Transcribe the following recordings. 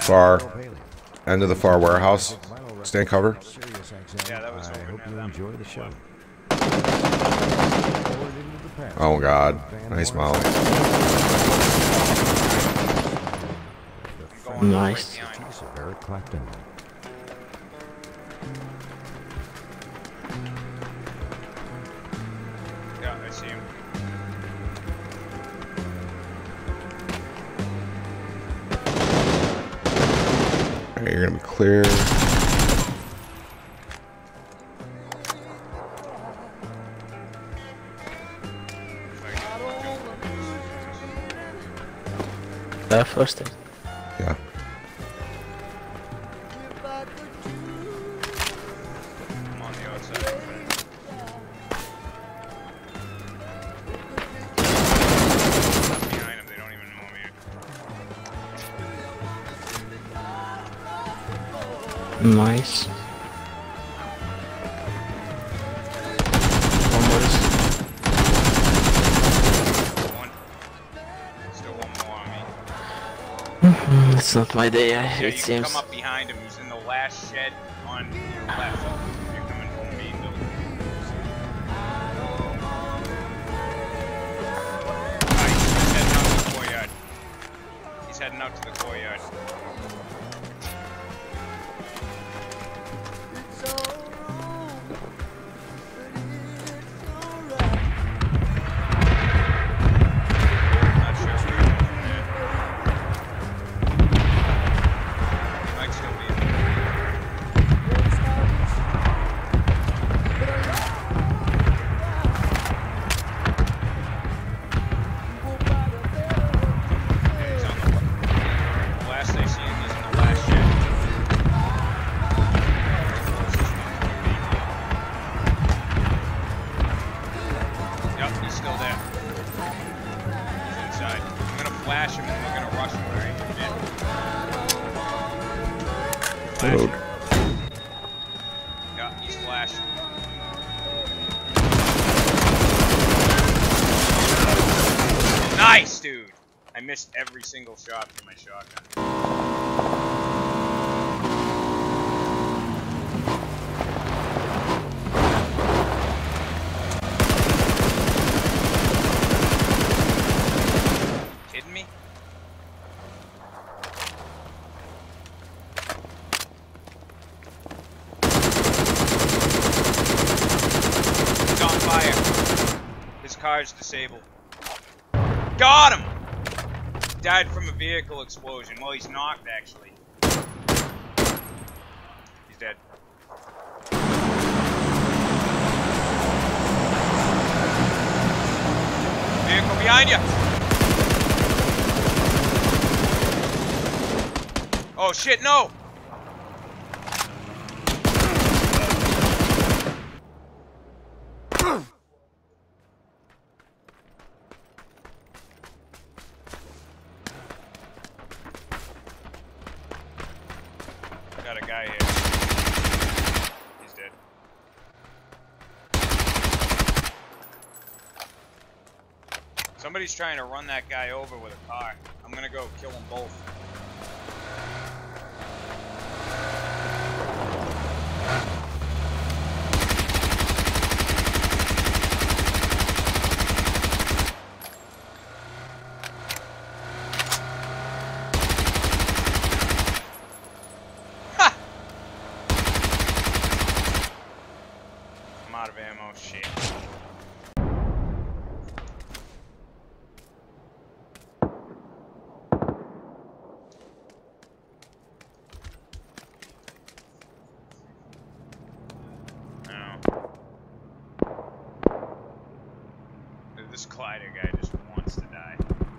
Far end of the far warehouse. Stand cover. Yeah, that was I hope you enjoy the show. Oh god. Nice Molly. Nice. Eric Clapton. Yeah, I see him. Alright, you're gonna be clear. First. Yeah. I'm on the outside. Behind him, they don't even know me. Nice. Still one more on me. It's not my day, Yeah, it you can seems. come up behind him. He's in the last shed on your left. You're coming from the main building. Alright, he's heading out to the courtyard. He's heading out to the courtyard. Not sure if we're going there. He might still be in there. Yeah, he's on the last I see him, he's in the last shed. Yep, he's still there. He's inside. I'm gonna flash him and we're gonna rush him, alright? Flash him. Yeah, he's flashing. Nice, dude! I missed every single shot from my shotgun. Kidding me? He's on fire. His car's disabled. Got him! Died from a vehicle explosion. Well, he's knocked, actually. He's dead. Vehicle behind you! Oh shit, no! Got a guy here. He's dead. Somebody's trying to run that guy over with a car. I'm gonna go kill them both. I'm out of ammo. Shit. This Collider guy just wants to die.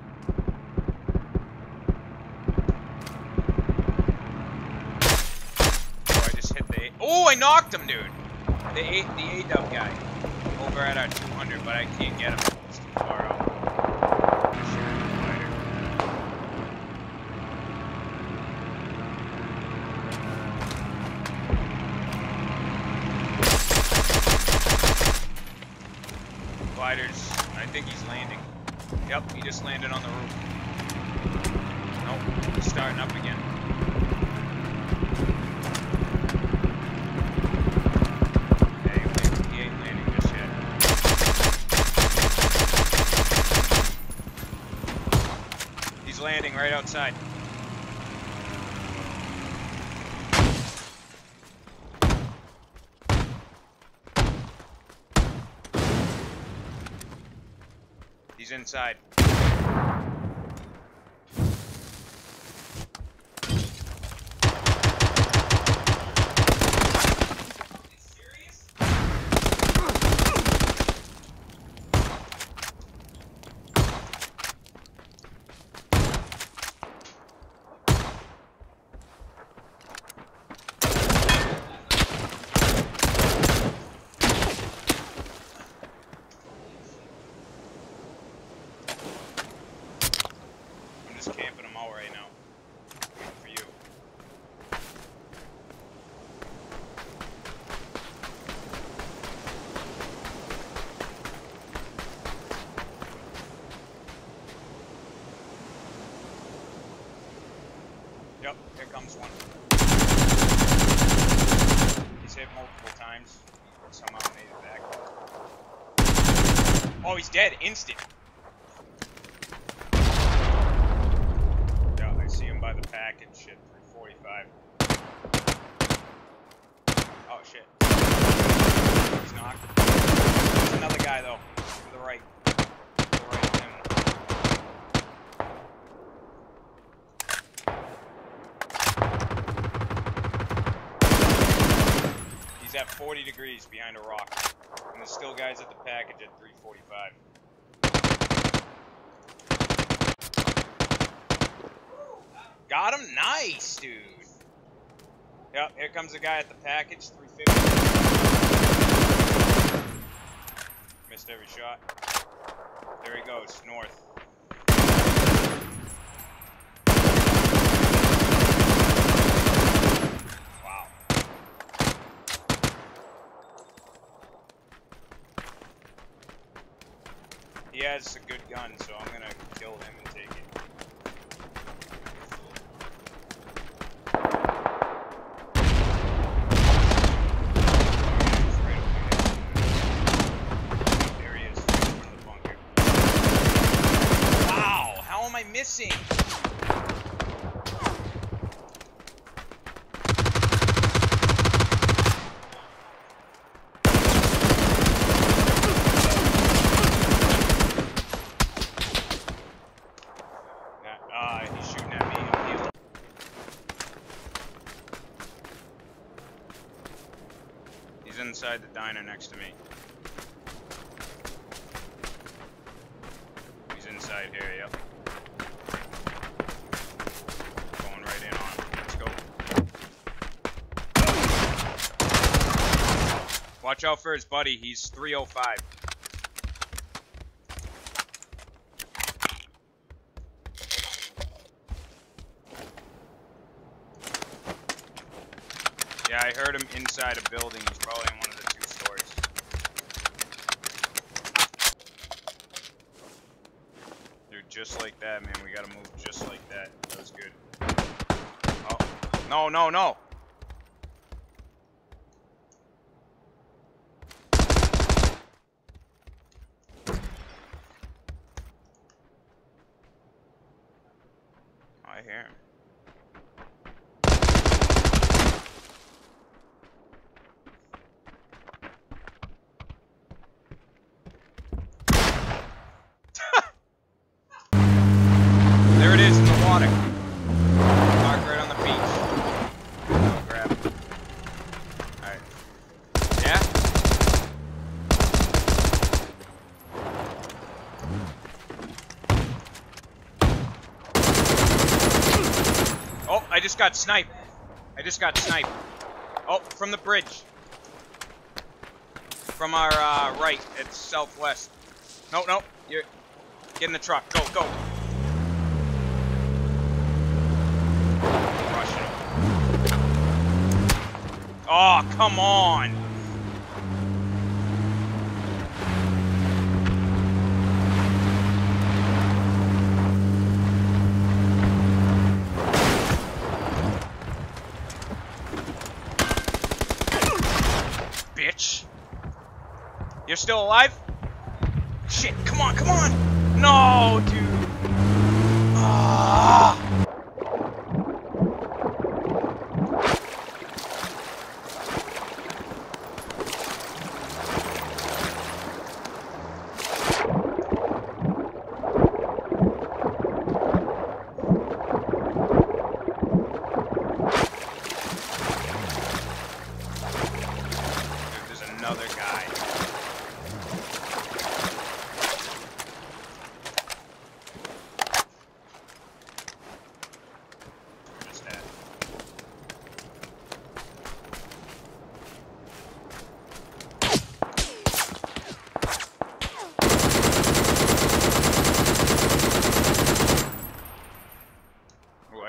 Oh, I just hit the... Oh, I knocked him, dude! The A-dub guy. Over at our 200, but I can't get him. It's too far out. Gliders. I think he's landing. Yep, he just landed on the roof. Nope, he's starting up again. landing right outside. He's inside. Just camping them all right now. Waiting for you. Yep, here comes one. He's hit multiple times. Somehow made it back. Oh, he's dead. Instant. See him by the package, shit, 345. Oh, shit. He's knocked. There's another guy, though, to the right. To the right of him. He's at 40 degrees behind a rock. And there's still guys at the package at 345. Got him? Nice, dude. Yep, here comes the guy at the package, 350. Missed every shot. There he goes, north. Wow. He has a good gun, so I'm gonna kill him and take it. Missing. He's shooting at me. He's inside the diner next to me. He's inside here, yep. Watch out for his buddy, he's 305. Yeah, I heard him inside a building, he's probably in one of the 2 stories. Dude, just like that, man, we gotta move just like that. That was good. Oh, no, no, no! I hear him. There it is in the water. Mark right on the beach. I'll grab it. Alright. Yeah? Oh, I just got sniped. I just got sniped. Oh, from the bridge. From our right. It's southwest. No, no. You're... Get in the truck. Go, go. Rushing. Oh, come on. Bitch. You're still alive? Shit, come on, come on! No, dude! Ah.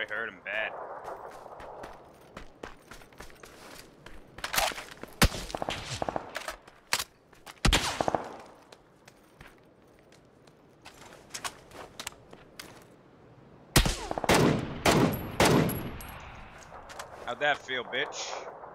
I heard him bad. How'd that feel, bitch?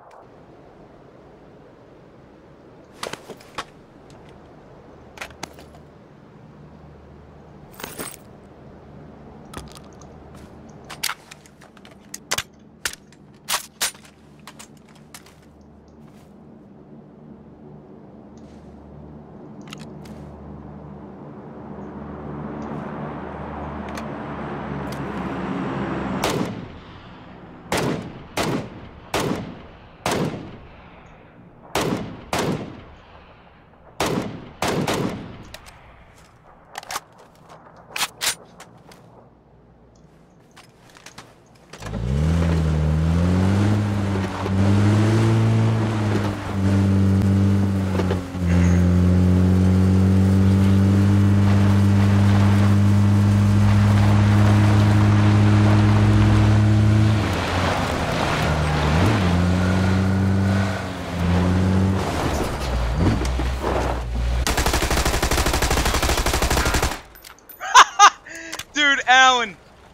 Dude, Alan!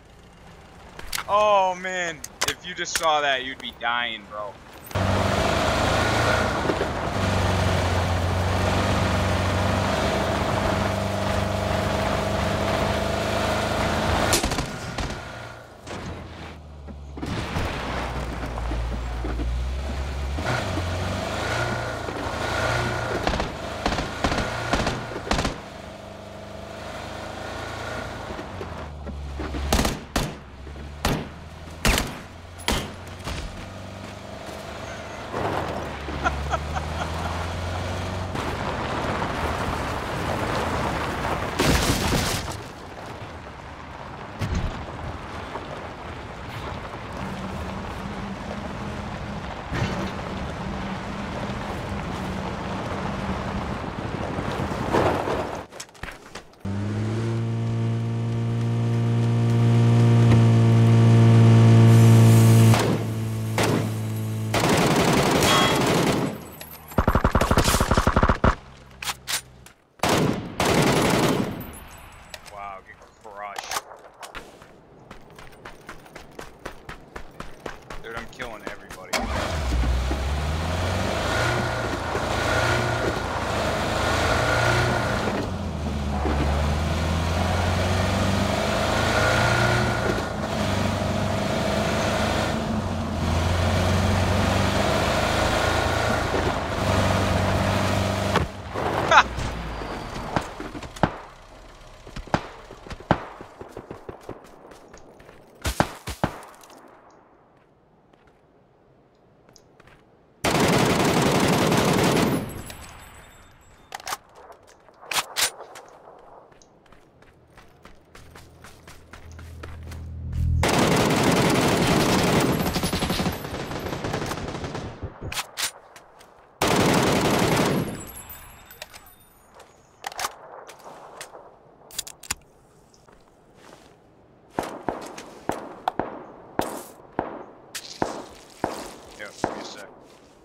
Oh, man. If you just saw that, you'd be dying, bro. Wow, get crushed. Dude, I'm killing everybody. Yeah, give me a sec.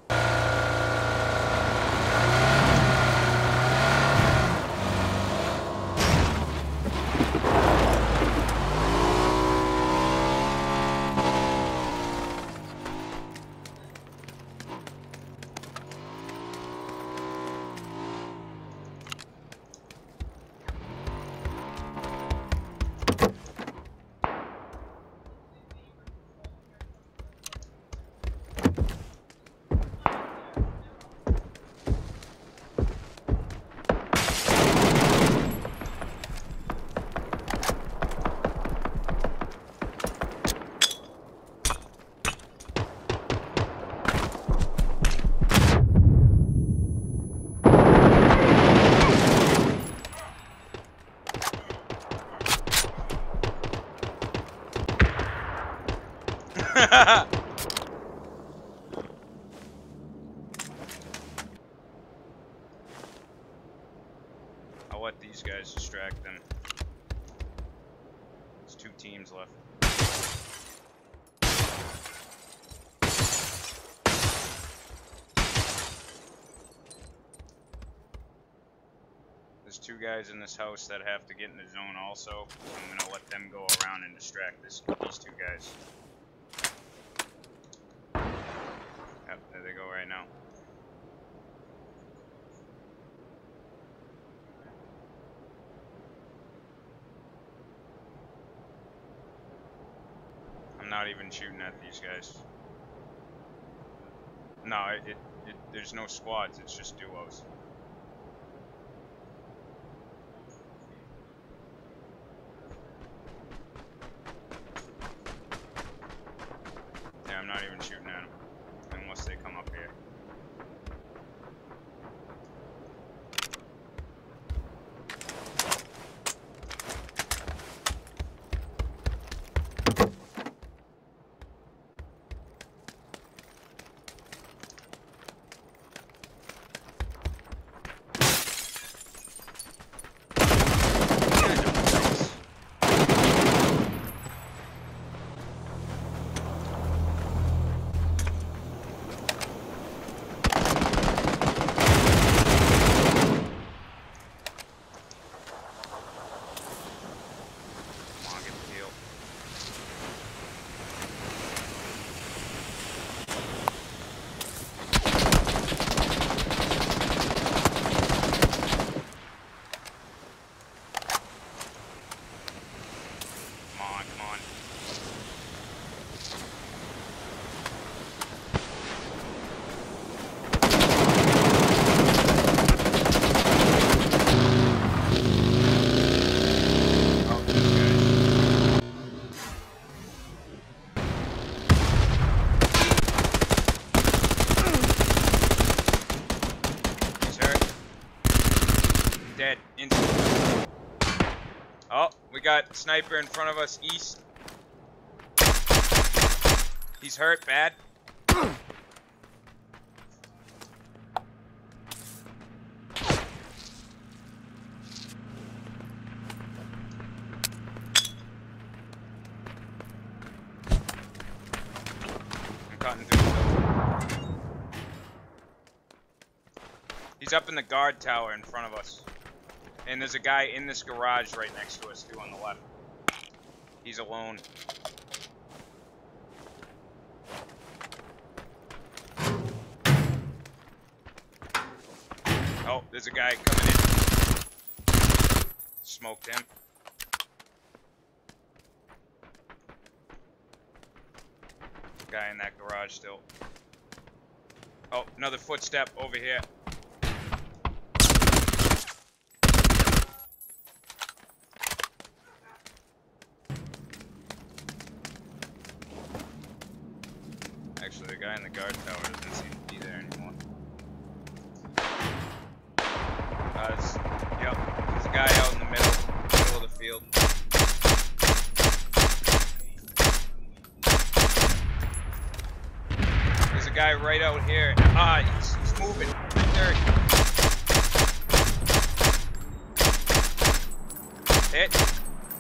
I'll let these guys distract them. There's 2 teams left. two guys in this house that have to get in the zone also. I'm gonna let them go around and distract these two guys. Yep, there they go right now. I'm not even shooting at these guys. No, there's no squads, it's just duos. Yeah, I'm not even shooting at them, unless they come up here. Dead. Instant. Oh, we got sniper in front of us east. He's hurt bad. I'm cutting through the building. He's up in the guard tower in front of us. And there's a guy in this garage right next to us, too, on the left. He's alone. Oh, there's a guy coming in. Smoked him. Guy in that garage still. Oh, another footstep over here. Actually, the guy in the guard tower doesn't seem to be there anymore. Yep, there's a guy out in the middle of the field. There's a guy right out here. He's moving. Dirt. Hit.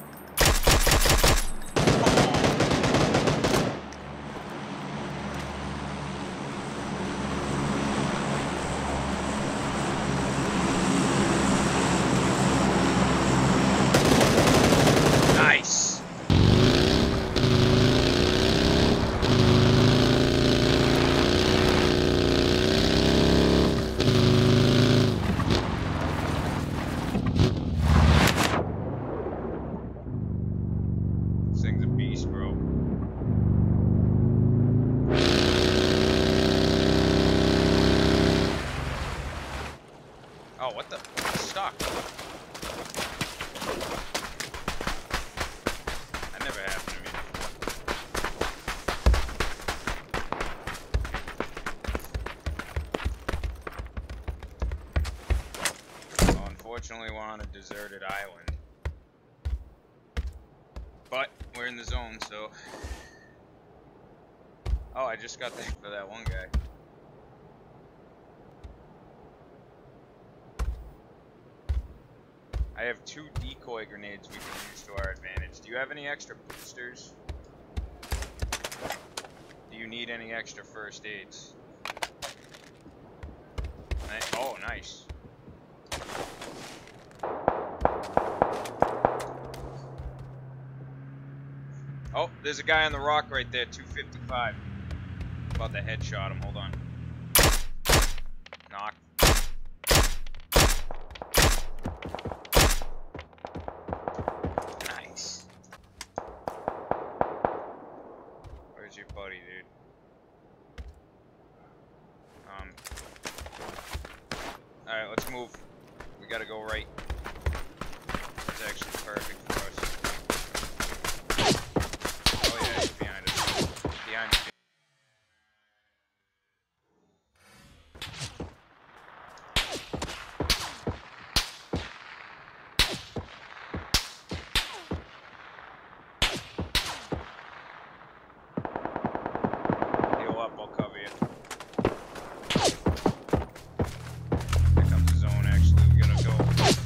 Oh, what the? Stuck. That never happened to me before. Well, unfortunately, we're on a deserted island. But, we're in the zone, so... Oh, I just got that for that one guy. I have 2 decoy grenades we can use to our advantage. Do you have any extra boosters? Do you need any extra first aids? Oh, nice. Oh, there's a guy on the rock right there, 255. About to headshot him, hold on. Knock. Nice. Where's your buddy, dude? Alright, let's move. We gotta go right. It's actually perfect for us. Oh yeah, he's behind us. Behind us. Heal up, I'll cover you. Here comes the zone, actually. We gotta go.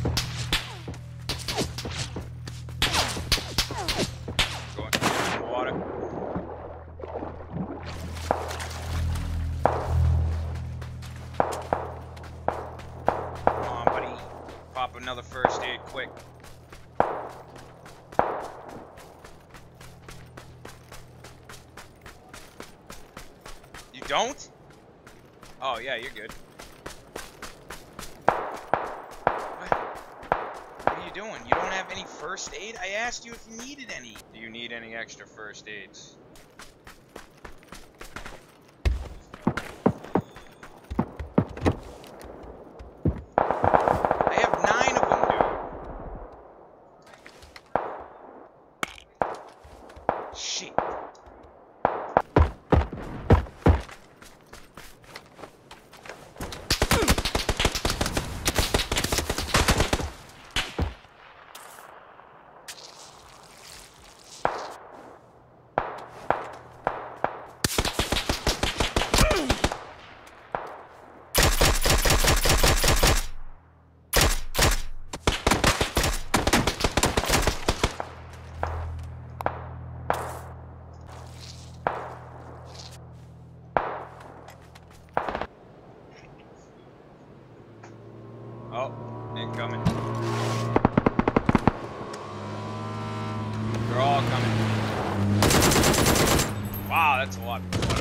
Going in the water. Come on, buddy. Pop another first aid quick. You don't? Oh, yeah, you're good. What? What are you doing? You don't have any first aid? I asked you if you needed any. Do you need any extra first aids? I have 9 of them, dude. Shit. Oh, incoming. They're all coming. Wow, that's a lot of people.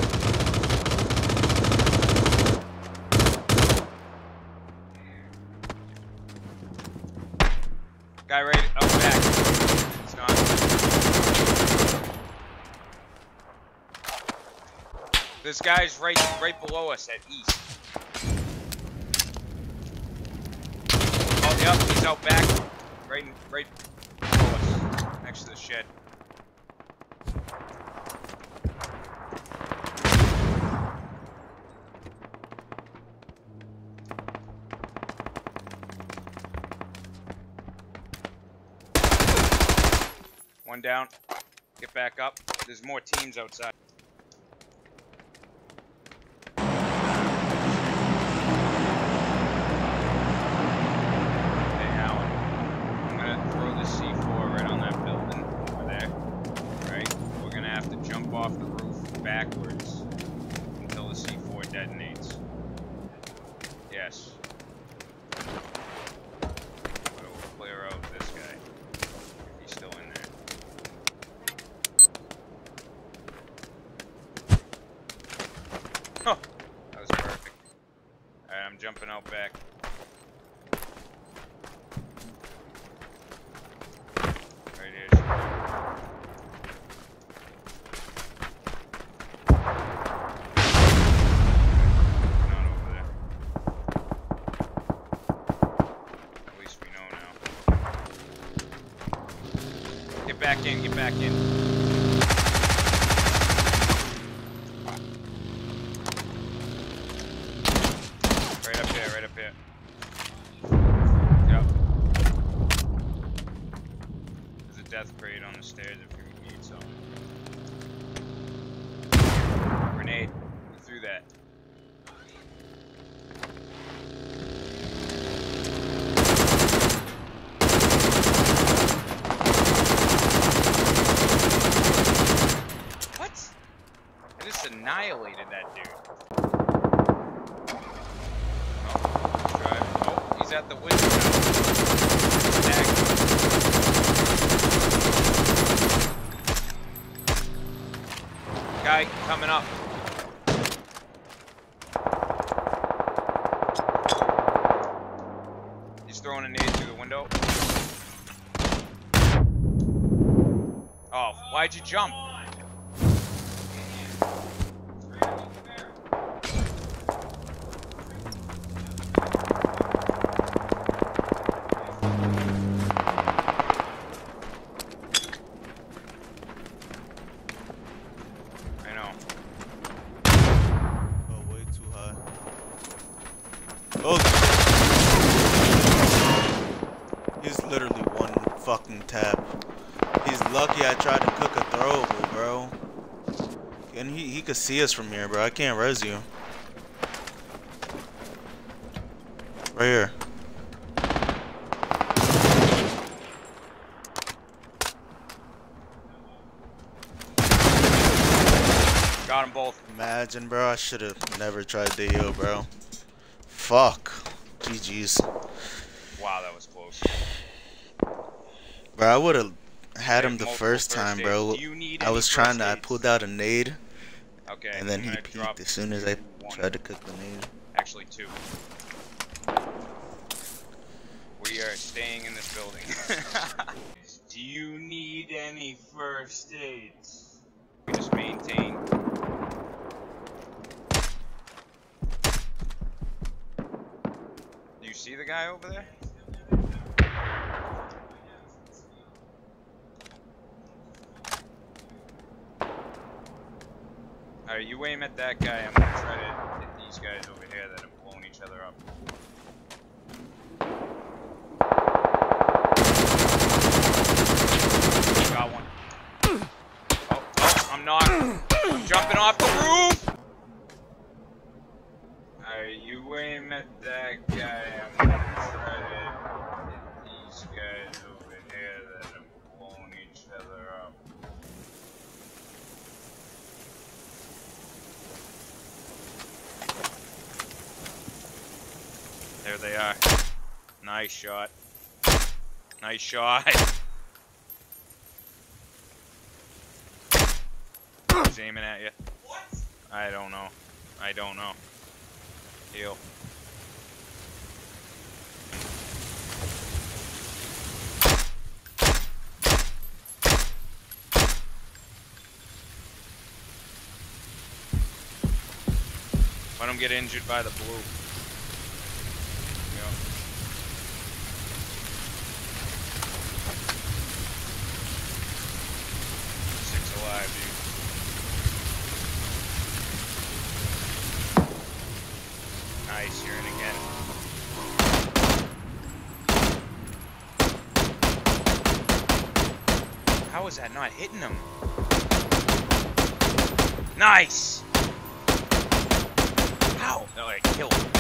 Guy right up back. He's not. This guy's right below us at east. Yep, he's out back, right below us, next to the shed. One down. Get back up. There's more teams outside. Off the roof backwards until the C4 detonates. Yes. But we'll clear out this guy if he's still in there. Oh, that was perfect. Alright, I'm jumping out back. Right here. Get back in. Right up here, right up here. Yep. There's a death crate on the stairs if you need some. Grenade. Who threw that? Annihilated that dude. Oh, he's driving. Oh, he's at the window now. Guy coming up. He's throwing a nade through the window. Oh, why'd you jump? Oh, he's literally one fucking tap. He's lucky I tried to cook a throwable, bro. And he could see us from here, bro. I can't res you. Right here. Got them both. Imagine, bro. I should have never tried to heal, bro. Fuck. GG's. Wow, that was close. Bro, I would have had him the first time, bro. I was trying to, I pulled out a nade. Okay. And then he peeked as soon as I tried to cook the nade. Actually, 2. We are staying in this building. Do you need any first aids? We just maintain. Do you see the guy over there? Alright, you aim at that guy. I'm gonna try to hit these guys over here that have blown each other up. Got one. Oh, I'm knocked. I'm jumping off the roof! Alright, you aim at that guy. I'm gonna try to hit these guys over here that have blown each other up. There they are. Nice shot. Nice shot. He's aiming at you. What? I don't know. I don't know. Heal. Let him get injured by the blue. Yeah. 6 alive, dude. Nice, you're in again. How is that not hitting him? Nice! Ow! No, I killed him.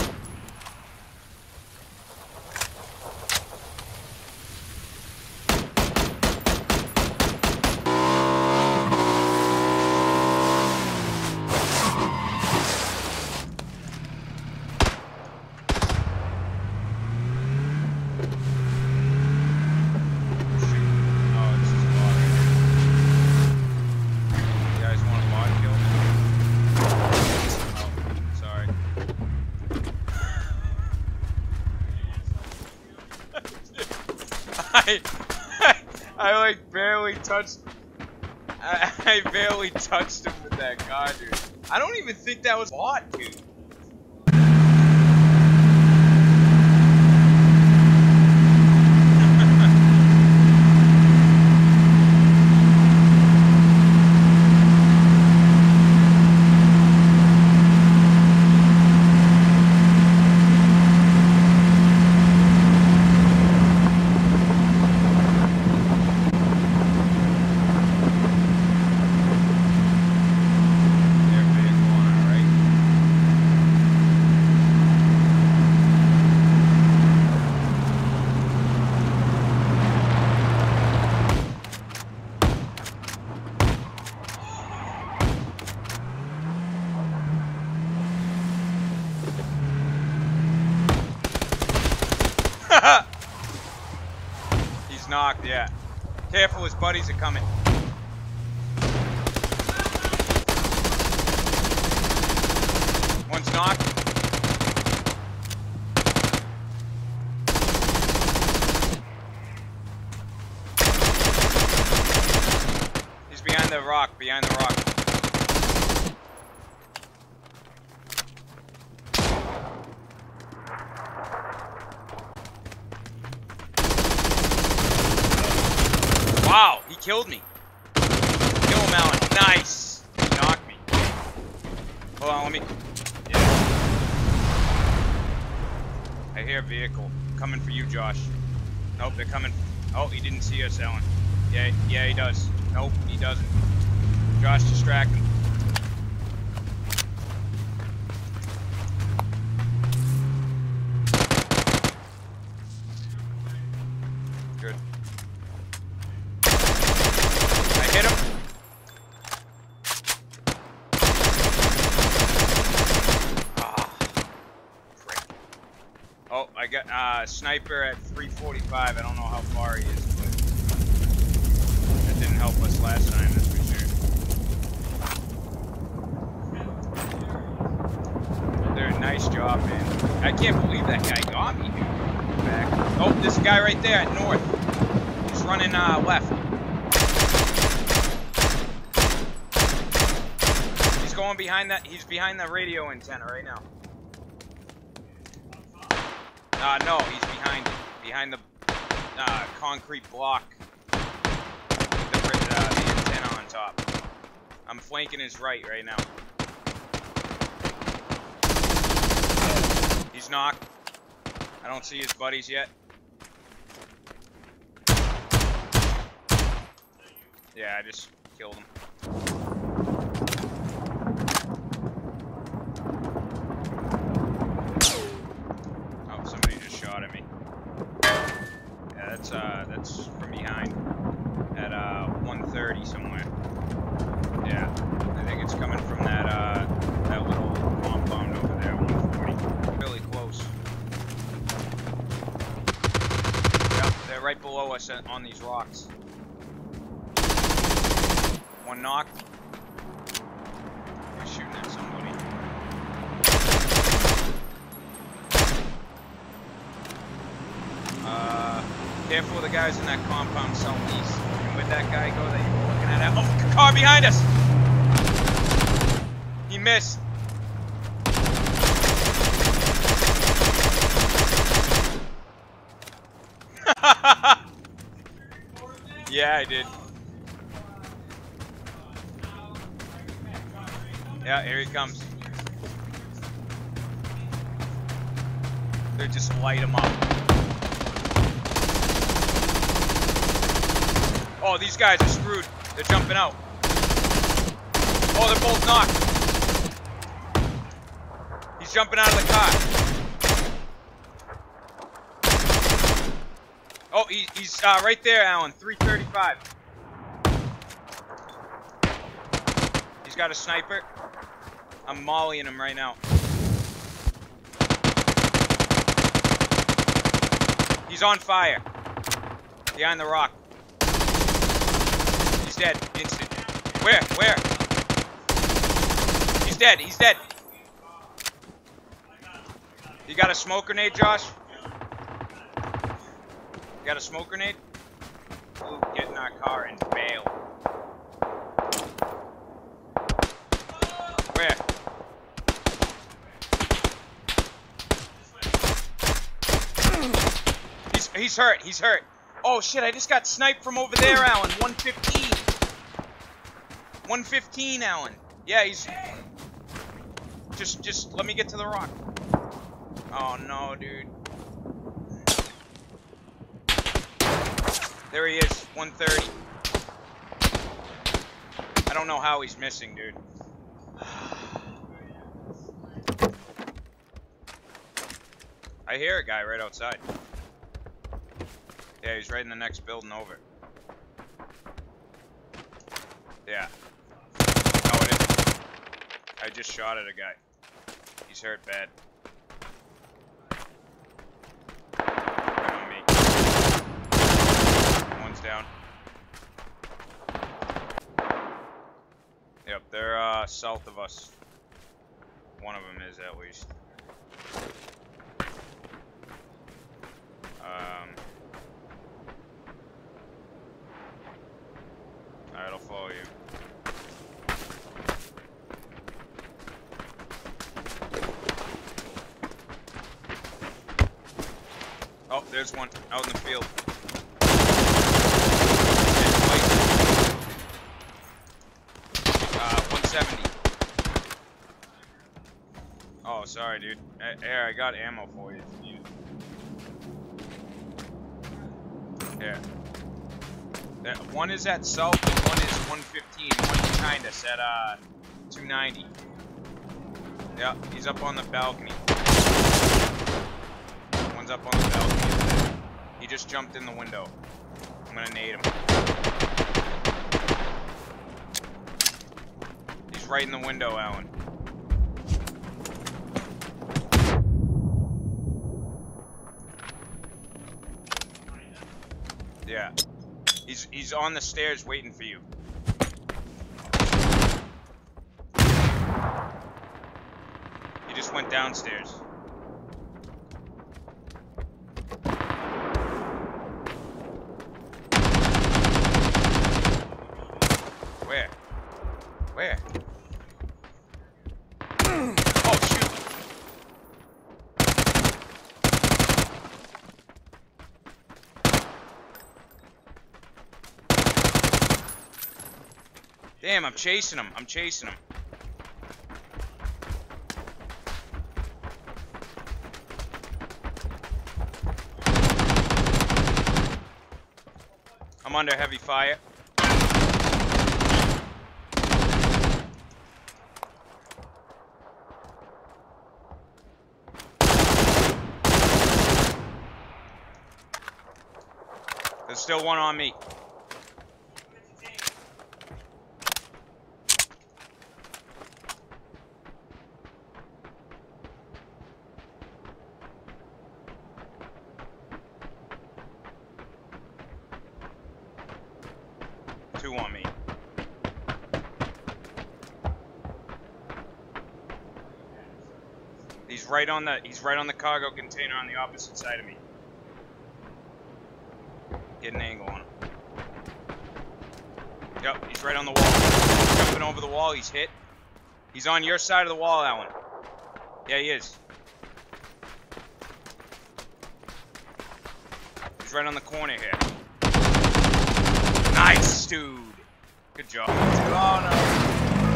I like barely touched. I barely touched him with that gun, dude. I don't even think that was bot, dude. He's knocked, yeah. Careful, his buddies are coming. rock, behind the rock. Wow, he killed me. Kill him, Alan. Nice. He knocked me. Hold on, let me... Yeah. I hear a vehicle. Coming for you, Josh. Nope, they're coming. Oh, he didn't see us, Alan. Yeah, he does. Nope, he doesn't. Josh, distract him. Good. I hit him. Ah, frick. Oh, I got sniper at 345. I don't know how far he is, but that didn't help us last time, that's for sure. Nice job, man. I can't believe that guy got me, dude. Back. Oh, this guy right there at north. He's running left. He's going behind that. He's behind the radio antenna right now. No, he's behind it. Behind the concrete block. The antenna on top. I'm flanking his right now. He's knocked. I don't see his buddies yet. Yeah, I just killed him. Oh, somebody just shot at me. Yeah, that's from behind. At 130 somewhere. Yeah, I think it's coming from that little compound over there, 140. Really close. Yep, they're right below us on these rocks. One knocked. They're shooting at somebody. Careful of the guys in that compound southeast. And where'd that guy go that you were looking at? Oh, car behind us! He missed. Yeah, I did. Yeah, here he comes. They just light him up. Oh, these guys are screwed. They're jumping out. Oh, they're both knocked. He's jumping out of the car. Oh, he's right there, Alan. 335. He's got a sniper. I'm mollying him right now. He's on fire. Behind the rock. He's dead. Instant. Where? Where? He's dead. He's dead. You got a smoke grenade, Josh? You got a smoke grenade? Ooh, get in our car and bail. Where? He's hurt. He's hurt. Oh shit, I just got sniped from over there, Alan. 115. 115, Alan. Yeah, he's... Just let me get to the rock. Oh no, dude. There he is, 130. I don't know how he's missing, dude. I hear a guy right outside. Yeah, he's right in the next building over. Yeah. No, it isn't. I just shot at a guy. He's hurt bad. Right on me. One's down. Yep, they're south of us. One of them is at least. Alright, I'll follow you. there's one out in the field. 170. Oh, sorry, dude. Here, I got ammo for you. Here. One is at south and one is 115. One's behind us at 290. Yeah, he's up on the balcony. One's up on the balcony. He just jumped in the window. I'm gonna nade him. He's right in the window, Alan. Yeah. He's on the stairs waiting for you. He just went downstairs. Where? Where? Oh, shoot! Damn, I'm chasing him. I'm chasing him. I'm under heavy fire. There's still one on me. Two on me. He's right on the cargo container on the opposite side of me. Get an angle on him. Yep, he's right on the wall. Jumping over the wall, he's hit. He's on your side of the wall, Alan. Yeah, he is. He's right on the corner here. Nice, dude. Good job. Oh, no.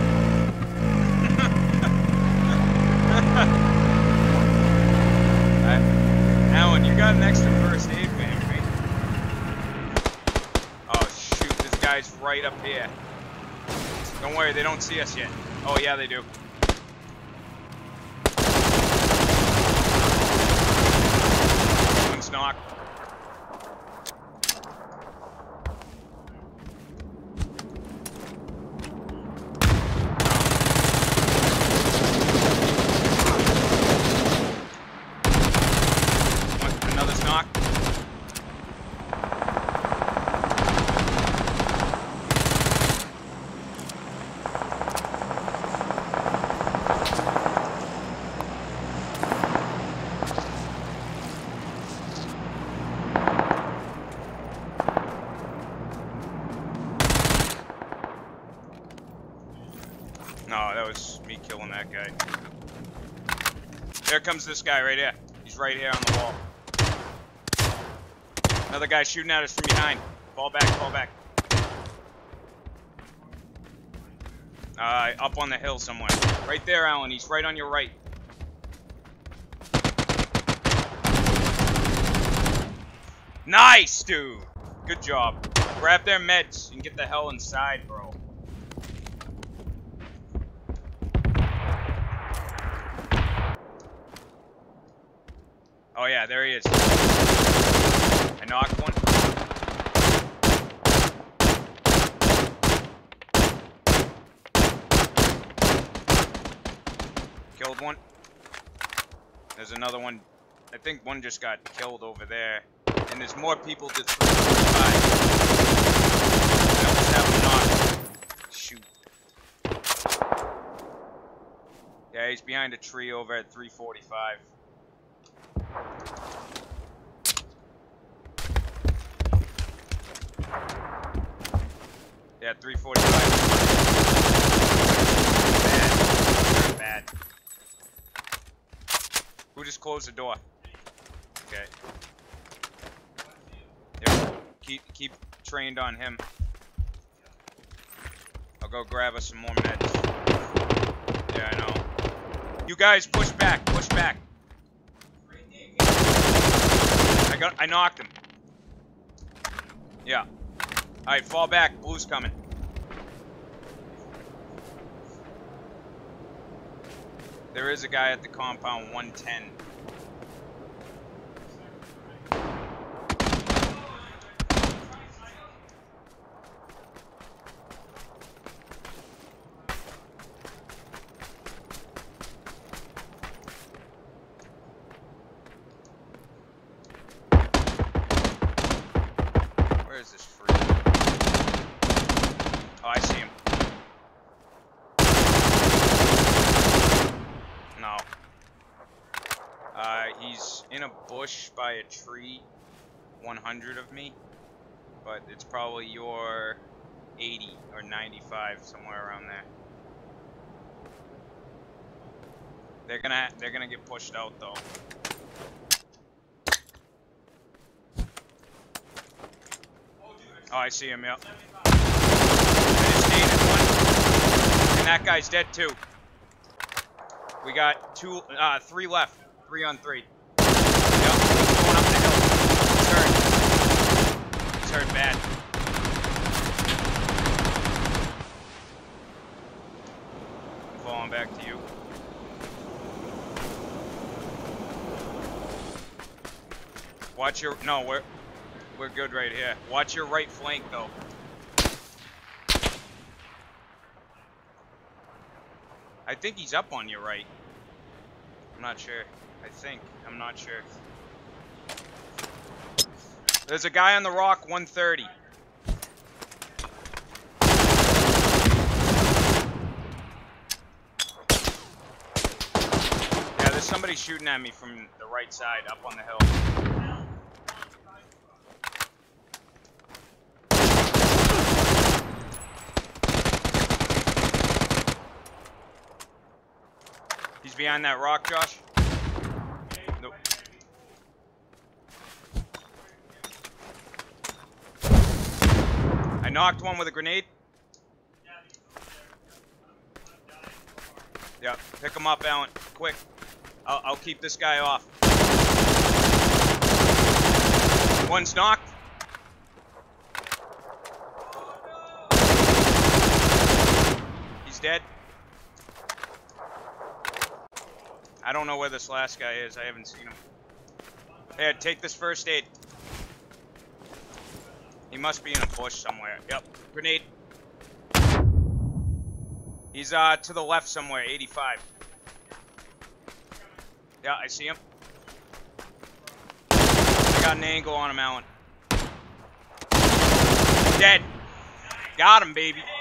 Alan, you got an extra first aid van, right? Oh, shoot. This guy's right up here. Don't worry, they don't see us yet. Oh, yeah, they do. One's knocked. Another's knocked. No, that was me killing that guy. There comes this guy right here. He's right here on the wall. Another guy shooting at us from behind. Fall back, fall back. Up on the hill somewhere. Right there, Alan. He's right on your right. Nice, dude. Good job. Grab their meds and get the hell inside, bro. Oh yeah, there he is. I knocked one. Killed one. There's another one. I think one just got killed over there. And there's more people to 345. I almost have him knocked. Shoot. Yeah, he's behind a tree over at 345. Yeah, 345. Bad. Very bad. Who just closed the door? Okay. Yep. Keep trained on him. I'll go grab us some more meds. Yeah, I know. You guys push back, push back. I knocked him. Yeah. Alright, fall back. Blue's coming. There is a guy at the compound, 110. Where is this freak? Oh, I see him. No. He's in a bush by a tree, 100 of me, but it's probably your 80 or 95, somewhere around there. They're gonna get pushed out though. Oh, I see him, yep. I just needed one. And that guy's dead too. We got 3 left. 3 on 3. Yep, going up the hill. He's hurt. He's hurt bad. I'm falling back to you. Watch your... No, we're good right here. Watch your right flank, though. I think he's up on your right. I'm not sure. I'm not sure. There's a guy on the rock, 130. Yeah, there's somebody shooting at me from the right side, up on the hill. He's behind that rock, Josh. Nope. I knocked one with a grenade. Yeah, pick him up, Alan. Quick. I'll keep this guy off. One's knocked. He's dead. I don't know where this last guy is. I haven't seen him. Here, take this first aid. He must be in a bush somewhere. Yep. Grenade. He's to the left somewhere, 85. Yeah, I see him. I got an angle on him, Alan. Dead. Got him, baby.